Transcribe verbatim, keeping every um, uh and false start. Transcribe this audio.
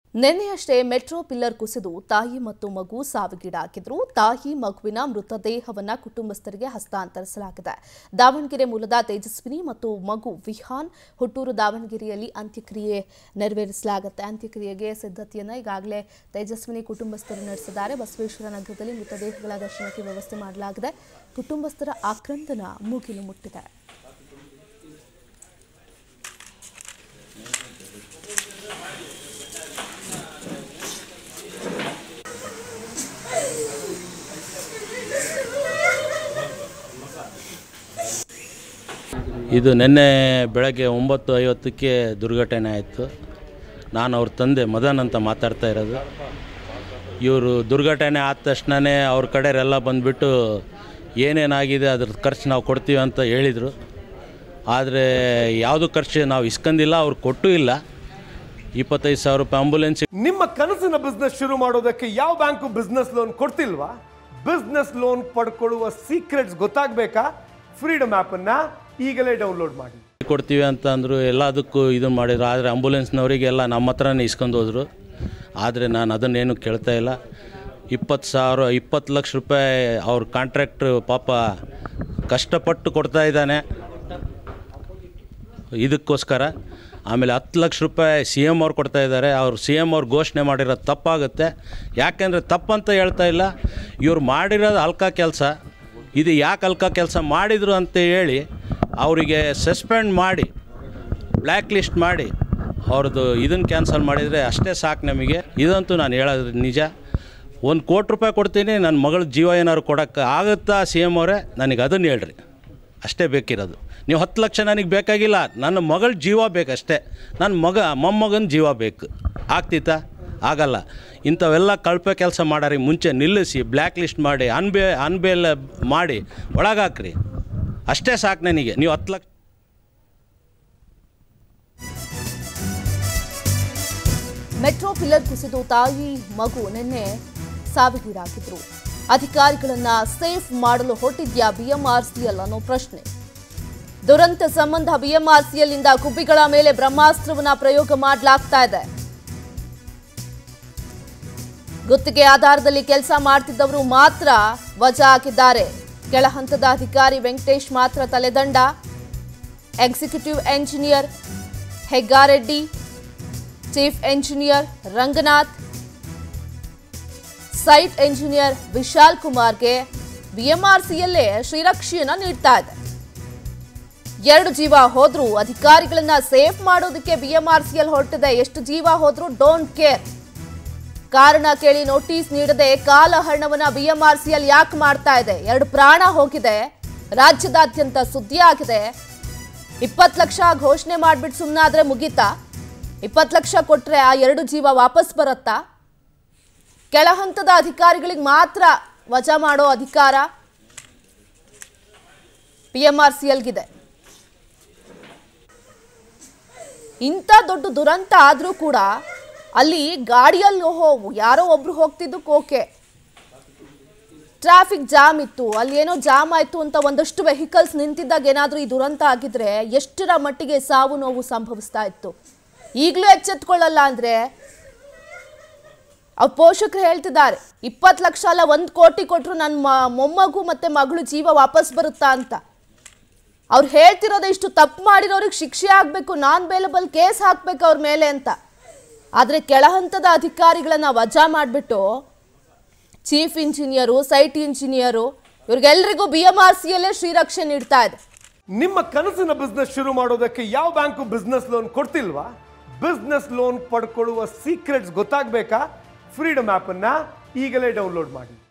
ನಿನ್ನೆಯಷ್ಟೇ metro pillar ಕುಸಿದು ತಾಯಿ ಮತ್ತು ಮಗು ಸಾವಿಗೀಡಾಗಿದ್ರು. ತಾಯಿ ಮಗುವಿನ ಮೃತದೇಹವನ್ನು ಕುಟುಂಬಸ್ಥರಿಗೆ ಹಸ್ತಾಂತರಿಸಲಾಗಿದೆ. ದಾವಣಗೆರೆ ಮೂಲದ ತೇಜಸ್ವಿನಿ ಮತ್ತು ಮಗು ವಿಹಾನ್ ಹುಟ್ಟೂರು ದಾವಣಗೆರೆಯಲ್ಲಿ ಅಂತ್ಯಕ್ರಿಯೆ ನೆರವೇರಿಸಲಾಗುತ್ತೆ. ಅಂತ್ಯಕ್ರಿಯೆಗೆ ಸಿದ್ಧತೆಯನ್ನು ಈಗಾಗಲೇ ತೇಜಸ್ವಿನಿ ಕುಟುಂಬಸ್ಥರು ನಡೆಸಿದ್ದಾರೆ. ಬಸವೇಶ್ವರ ನಗರದಲ್ಲಿ ಮೃತದೇಹಗಳ ದರ್ಶನಕ್ಕೆ ವ್ಯವಸ್ಥೆ ಮಾಡಲಾಗಿದೆ. ಕುಟುಂಬಸ್ಥರ ಆಕ್ರಂದನ ಮುಗಿಲು ಮುಟ್ಟಿದೆ. ಇದು ನಿನ್ನೆ ಬೆಳಗ್ಗೆ ಒಂಬತ್ತು ಐವತ್ತಕ್ಕೆ ದುರ್ಘಟನೆ ಆಯಿತು. ನಾನು ಅವ್ರ ತಂದೆ ಮದನ್ ಅಂತ ಮಾತಾಡ್ತಾ ಇರೋದು. ಇವರು ದುರ್ಘಟನೆ ಆದ ತಕ್ಷಣವೇ ಅವ್ರ ಕಡೆಯವರೆಲ್ಲ ಬಂದುಬಿಟ್ಟು ಏನೇನಾಗಿದೆ ಅದ್ರ ಖರ್ಚು ನಾವು ಕೊಡ್ತೀವಿ ಅಂತ ಹೇಳಿದರು. ಆದರೆ ಯಾವುದು ಖರ್ಚು ನಾವು ಇಸ್ಕೊಂಡಿಲ್ಲ, ಅವ್ರು ಕೊಟ್ಟೂ ಇಲ್ಲ. ಇಪ್ಪತ್ತೈದು ಸಾವಿರ ರೂಪಾಯಿ ಆಂಬುಲೆನ್ಸ್. ನಿಮ್ಮ ಕನಸಿನ ಬಿಸ್ನೆಸ್ ಶುರು ಮಾಡೋದಕ್ಕೆ ಯಾವ ಬ್ಯಾಂಕು ಬಿಸ್ನೆಸ್ ಲೋನ್ ಕೊಡ್ತಿಲ್ವಾ? ಬಿಸ್ನೆಸ್ ಲೋನ್ ಪಡ್ಕೊಳ್ಳುವ ಸೀಕ್ರೆಟ್ಸ್ ಗೊತ್ತಾಗಬೇಕಾ? ಫ್ರೀಡಮ್ ಆ್ಯಪನ್ನು ಈಗಲೇ ಡೌನ್ಲೋಡ್ ಮಾಡಿ. ಕೊಡ್ತೀವಿ ಅಂತ ಅಂದರು, ಎಲ್ಲದಕ್ಕೂ ಇದನ್ನು ಮಾಡಿದ್ರು. ಆದರೆ ಆಂಬುಲೆನ್ಸ್ನವರಿಗೆಲ್ಲ ನಮ್ಮ ಹತ್ರನೇ ಇಸ್ಕೊಂಡು ಹೋದರು. ಆದರೆ ನಾನು ಅದನ್ನೇನು ಕೇಳ್ತಾ ಇಲ್ಲ. ಇಪ್ಪತ್ತು ಸಾವಿರ ಇಪ್ಪತ್ತು ಲಕ್ಷ ರೂಪಾಯಿ ಅವ್ರ ಕಾಂಟ್ರಾಕ್ಟ್ರು ಪಾಪ ಕಷ್ಟಪಟ್ಟು ಕೊಡ್ತಾ ಇದ್ದಾನೆ ಇದಕ್ಕೋಸ್ಕರ. ಆಮೇಲೆ ಹತ್ತು ಲಕ್ಷ ರೂಪಾಯಿ ಸಿ ಎಮ್ ಅವ್ರು ಕೊಡ್ತಾ ಇದ್ದಾರೆ. ಅವ್ರು ಸಿ ಎಮ್ ಅವ್ರು ಘೋಷಣೆ ಮಾಡಿರೋದು ತಪ್ಪಾಗುತ್ತೆ. ಯಾಕೆಂದರೆ ತಪ್ಪಂತ ಹೇಳ್ತಾ ಇಲ್ಲ, ಇವ್ರು ಮಾಡಿರೋದು ಹಲ್ಕ ಕೆಲಸ. ಇದು ಯಾಕೆ ಹಲ್ಕ ಕೆಲಸ ಮಾಡಿದರು ಅಂತ ಹೇಳಿ ಅವರಿಗೆ ಸಸ್ಪೆಂಡ್ ಮಾಡಿ ಬ್ಲ್ಯಾಕ್ ಲಿಸ್ಟ್ ಮಾಡಿ ಅವ್ರದ್ದು ಇದನ್ನು ಕ್ಯಾನ್ಸಲ್ ಮಾಡಿದರೆ ಅಷ್ಟೇ ಸಾಕು ನಮಗೆ. ಇದಂತೂ ನಾನು ಹೇಳೋದು ನಿಜ. ಒಂದು ಕೋಟಿ ರೂಪಾಯಿ ಕೊಡ್ತೀನಿ, ನನ್ನ ಮಗಳ ಜೀವ ಏನಾದ್ರು ಕೊಡೋಕ್ಕೆ ಆಗುತ್ತಾ ಸಿ ಎಮ್ ಅವರೇ? ನನಗೆ ಅದನ್ನು ಹೇಳ್ರಿ, ಅಷ್ಟೇ ಬೇಕಿರೋದು. ನೀವು ಹತ್ತು ಲಕ್ಷ ನನಗೆ ಬೇಕಾಗಿಲ್ಲ, ನನ್ನ ಮಗಳ ಜೀವ ಬೇಕಷ್ಟೇ. ನನ್ನ ಮಗ ಮೊಮ್ಮಗನ ಜೀವ ಬೇಕು. ಆಗ್ತಿತ್ತಾ? ಆಗಲ್ಲ. ಇಂಥವೆಲ್ಲ ಕಳಪೆ ಕೆಲಸ ಮಾಡಾರಿ ಮುಂಚೆ ನಿಲ್ಲಿಸಿ ಬ್ಲ್ಯಾಕ್ ಲಿಸ್ಟ್ ಮಾಡಿ ಅನ್ಬೇ ಅನ್ಬೇಲ್ ಮಾಡಿ ಒಳಗಾಕ್ರಿ, ಅಷ್ಟೇ ಸಾಕು ನನಗೆ. ನೀವು ಹತ್ತು ಲಕ್ಷ ಮೆಟ್ರೋ ಪಿಲ್ಲರ್ ಕುಸಿದು ತಾಯಿ ಮಗು ನಿನ್ನೆ ಸಾವಿಗೀಡಾಗಿದ್ರು. ಅಧಿಕಾರಿಗಳನ್ನ ಸೇಫ್ ಮಾಡಲು ಹೊರಟಿದ್ಯಾ ಬಿಎಂಆರ್ಸಿಎಲ್ ಅನ್ನೋ ಪ್ರಶ್ನೆ. ದುರಂತ ಸಂಬಂಧ ಬಿಎಂಆರ್ಸಿಎಲ್ ಇಂದ ಗುಬ್ಬಿಗಳ ಮೇಲೆ ಬ್ರಹ್ಮಾಸ್ತ್ರವನ್ನ ಪ್ರಯೋಗ ಮಾಡಲಾಗ್ತಾ ಇದೆ. ಗುತ್ತಿಗೆ ಆಧಾರದಲ್ಲಿ ಕೆಲಸ ಮಾಡ್ತಿದ್ದವರು ಮಾತ್ರ ವಜಾ ಹಾಕಿದ್ದಾರೆ. ಕೆಳ ಹಂತದ ಅಧಿಕಾರಿ ವೆಂಕಟೇಶ್ ಮಾತ್ರ ತಲೆದಂಡ. Executive engineer Heggareddy, chief engineer Ranganath, site engineer Vishal ಕುಮಾರ್ಗೆ ಬಿಎಂಆರ್ಸಿಯಲ್ಲೇ ಶ್ರೀರಕ್ಷೆಯನ್ನ ನೀಡ್ತಾ ಇದೆ. ಎರಡು ಜೀವ ಹೋದ್ರೂ ಅಧಿಕಾರಿಗಳನ್ನ ಸೇಫ್ ಮಾಡೋದಕ್ಕೆ ಬಿಎಂಆರ್ಸಿಎಲ್ ಹೊರಟಿದೆ. ಎಷ್ಟು ಜೀವ ಹೋದ್ರೂ ಡೋಂಟ್ ಕೇರ್. ಕಾರಣ ಕೇಳಿ ನೋಟಿಸ್ ನೀಡದೆ ಕಾಲಹರಣವನ್ನ ಬಿಎಂಆರ್ಸಿಎಲ್ ಯಾಕೆ ಮಾಡ್ತಾ ಇದೆ? ಎರಡು ಪ್ರಾಣ ಹೋಗಿದೆ, ರಾಜ್ಯದಾದ್ಯಂತ ಸುದ್ದಿ ಆಗಿದೆ. ಇಪ್ಪತ್ತು ಲಕ್ಷ ಘೋಷಣೆ ಮಾಡ್ಬಿಟ್ಟು ಸುಮ್ಮನಾದ್ರೆ ಮುಗೀತಾ? ಇಪ್ಪತ್ತು ಲಕ್ಷ ಕೊಟ್ರೆ ಆ ಎರಡು ಜೀವ ವಾಪಸ್ ಬರುತ್ತಾ? ಕೆಳ ಹಂತದ ಅಧಿಕಾರಿಗಳಿಗೆ ಮಾತ್ರ ವಜಾ ಮಾಡೋ ಅಧಿಕಾರ ಬಿಎಂಆರ್ಸಿಎಲ್ಗಿದೆ. ಇಂಥ ದೊಡ್ಡ ದುರಂತ ಆದರೂ ಕೂಡ ಅಲ್ಲಿ ಗಾಡಿಯಲ್ಲಿ ಹೋಗು ಯಾರೋ ಒಬ್ರು ಹೋಗ್ತಿದ್ದಕ್ಕೆ ಓಕೆ, ಟ್ರಾಫಿಕ್ ಜಾಮ್ ಇತ್ತು, ಅಲ್ಲಿ ಏನೋ ಜಾಮ್ ಆಯಿತು ಅಂತ ಒಂದಷ್ಟು ವೆಹಿಕಲ್ಸ್ ನಿಂತಿದ್ದಾಗ ಏನಾದರೂ ಈ ದುರಂತ ಆಗಿದ್ರೆ ಎಷ್ಟರ ಮಟ್ಟಿಗೆ ಸಾವು ನೋವು ಸಂಭವಿಸ್ತಾ ಇತ್ತು. ಈಗಲೂ ಎಚ್ಚೆತ್ಕೊಳ್ಳಲ್ಲ ಅಂದರೆ ಅವ್ರ ಪೋಷಕರು ಹೇಳ್ತಿದ್ದಾರೆ, ಇಪ್ಪತ್ತು ಲಕ್ಷ ಅಲ್ಲ ಒಂದು ಕೋಟಿ ಕೊಟ್ಟರು ನನ್ನ ಮೊಮ್ಮಗು ಮತ್ತು ಮಗಳು ಜೀವ ವಾಪಸ್ ಬರುತ್ತಾ ಅಂತ. ಅವ್ರು ಹೇಳ್ತಿರೋದು ಇಷ್ಟು ತಪ್ಪು ಮಾಡಿರೋರಿಗೆ ಶಿಕ್ಷೆ ಆಗಬೇಕು, ನಾನ್ ಬೇಲಬಲ್ ಕೇಸ್ ಹಾಕಬೇಕು ಅವ್ರ ಮೇಲೆ ಅಂತ. ಆದರೆ ಕೆಳಹಂತದ ಅಧಿಕಾರಿಗಳನ್ನ ವಜಾ ಮಾಡಿಬಿಟ್ಟು ಚೀಫ್ ಇಂಜಿನಿಯರು, ಸೈಟ್ ಇಂಜಿನಿಯರು ಇವ್ರಿಗೆಲ್ಲರಿಗೂ ಬಿಎಂಆರ್ಸಿಯಲ್ಲೇ ಶ್ರೀರಕ್ಷೆ ನೀಡ್ತಾ ಇದೆ. ನಿಮ್ಮ ಕನಸಿನ ಬಿಸ್ನೆಸ್ ಶುರು ಮಾಡೋದಕ್ಕೆ ಯಾವ ಬ್ಯಾಂಕು ಬಿಸ್ನೆಸ್ ಲೋನ್ ಕೊಡ್ತಿಲ್ವಾ? ಬಿಸ್ನೆಸ್ ಲೋನ್ ಪಡ್ಕೊಳ್ಳುವ ಸೀಕ್ರೆಟ್ಸ್ ಗೊತ್ತಾಗಬೇಕಾ? ಫ್ರೀಡಮ್ ಆ್ಯಪನ್ನು ಈಗಲೇ ಡೌನ್ಲೋಡ್ ಮಾಡಿ.